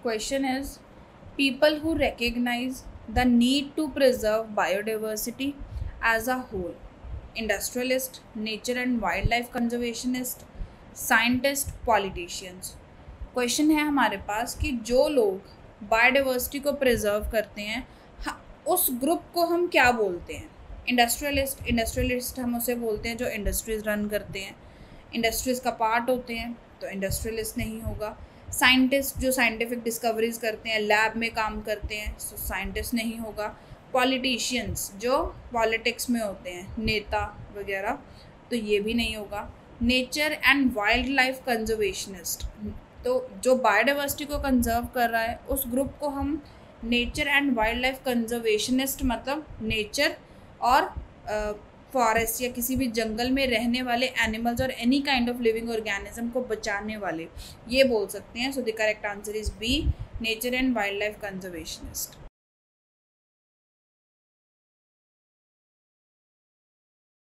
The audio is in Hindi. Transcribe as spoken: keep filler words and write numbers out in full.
question is, people who recognize the need to preserve biodiversity as a whole: industrialist, nature and wildlife conservationist, scientist, politicians. Question है हमारे पास कि जो लोग बायोडाइवर्सिटी को प्रिजर्व करते हैं उस ग्रुप को हम क्या बोलते हैं? इंडस्ट्रियलिस्ट इंडस्ट्रियलिस्ट हम उसे बोलते हैं जो इंडस्ट्रीज रन करते हैं, इंडस्ट्रीज का पार्ट होते हैं, तो इंडस्ट्रियलिस्ट नहीं होगा। साइंटिस्ट जो साइंटिफिक डिस्कवरीज करते हैं, लैब में काम करते हैं, तो साइंटिस्ट नहीं होगा। पॉलिटिशियंस जो पॉलिटिक्स में होते हैं, नेता वगैरह, तो ये भी नहीं होगा। Nature and wildlife conservationist, तो जो बायोडाइवर्सिटी को कंजर्व कर रहा है उस ग्रुप को हम nature and wildlife conservationist, मतलब नेचर और फॉरेस्ट uh, या किसी भी जंगल में रहने वाले एनिमल्स और any kind of living organism को बचाने वाले, ये बोल सकते हैं। So the correct answer is B, nature and wildlife conservationist.